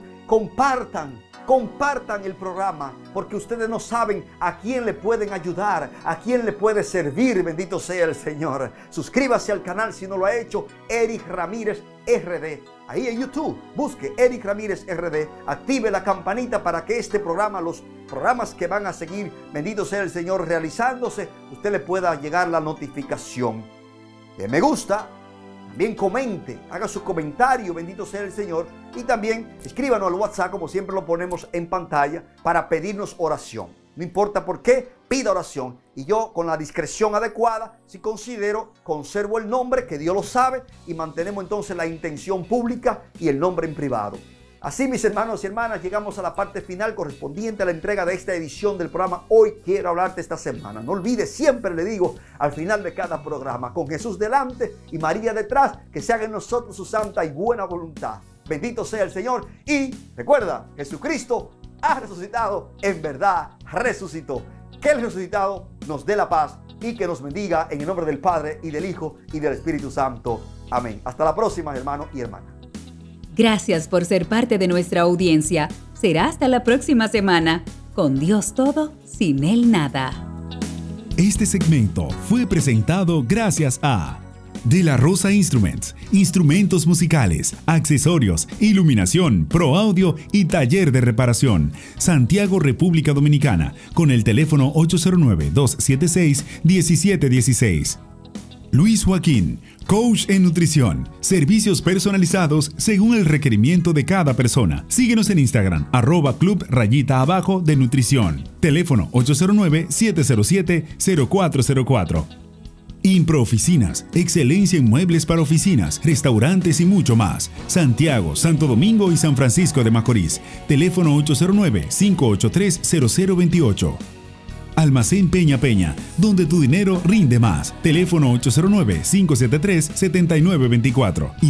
Compartan el programa, porque ustedes no saben a quién le pueden ayudar, a quién le puede servir. Bendito sea el Señor. Suscríbase al canal si no lo ha hecho, Eric Ramírez RD. Ahí en YouTube, busque Eric Ramírez RD. Active la campanita para que este programa, los programas que van a seguir, bendito sea el Señor, realizándose, usted le pueda llegar la notificación. De me gusta. También comente, haga su comentario, bendito sea el Señor. Y también escríbanos al WhatsApp, como siempre lo ponemos en pantalla, para pedirnos oración. no importa por qué, pida oración. Y yo, con la discreción adecuada, si considero, conservo el nombre, que Dios lo sabe, y mantenemos entonces la intención pública y el nombre en privado. Así, mis hermanos y hermanas, llegamos a la parte final correspondiente a la entrega de esta edición del programa Hoy Quiero Hablarte esta semana. No olvides, siempre le digo al final de cada programa, con Jesús delante y María detrás, que se haga en nosotros su santa y buena voluntad. Bendito sea el Señor. Y recuerda, Jesucristo ha resucitado, en verdad resucitó. Que el resucitado nos dé la paz y que nos bendiga en el nombre del Padre y del Hijo y del Espíritu Santo. Amén. Hasta la próxima, hermanos y hermanas. Gracias por ser parte de nuestra audiencia. Será hasta la próxima semana. Con Dios todo, sin Él nada. Este segmento fue presentado gracias a De la Rosa Instruments, instrumentos musicales, accesorios, iluminación, pro audio y taller de reparación. Santiago, República Dominicana, con el teléfono 809-276-1716. Luis Joaquín, coach en nutrición, servicios personalizados según el requerimiento de cada persona. Síguenos en Instagram, @club_de nutrición. Teléfono 809-707-0404. Impro Oficinas, excelencia en muebles para oficinas, restaurantes y mucho más. Santiago, Santo Domingo y San Francisco de Macorís. Teléfono 809-583-0028. Almacén Peña Peña, donde tu dinero rinde más. Teléfono 809-573-7924 y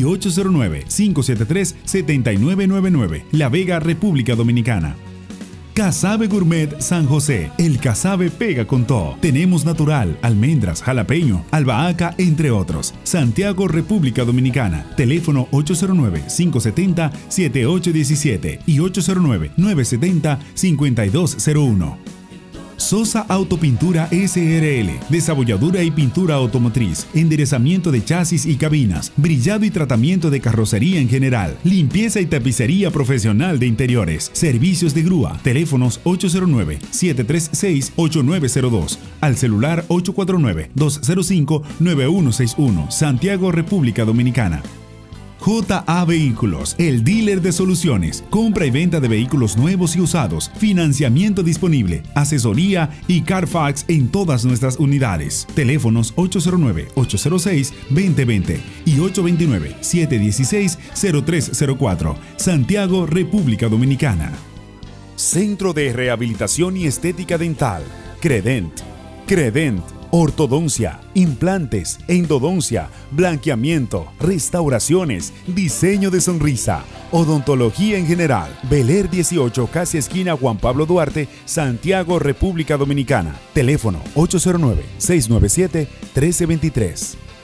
809-573-7999. La Vega, República Dominicana. Casabe Gourmet San José. El casabe pega con todo. Tenemos natural, almendras, jalapeño, albahaca, entre otros. Santiago, República Dominicana. Teléfono 809-570-7817 y 809-970-5201. Sosa Autopintura SRL, desabolladura y pintura automotriz, enderezamiento de chasis y cabinas, brillado y tratamiento de carrocería en general, limpieza y tapicería profesional de interiores, servicios de grúa, teléfonos 809-736-8902, al celular 849-205-9161, Santiago, República Dominicana. JA Vehículos, el dealer de soluciones, compra y venta de vehículos nuevos y usados, financiamiento disponible, asesoría y Carfax en todas nuestras unidades. Teléfonos 809-806-2020 y 829-716-0304. Santiago, República Dominicana. Centro de Rehabilitación y Estética Dental, Credent. Credent. Ortodoncia, implantes, endodoncia, blanqueamiento, restauraciones, diseño de sonrisa, odontología en general. Bel Air 18, casi esquina Juan Pablo Duarte, Santiago, República Dominicana. Teléfono 809-697-1323.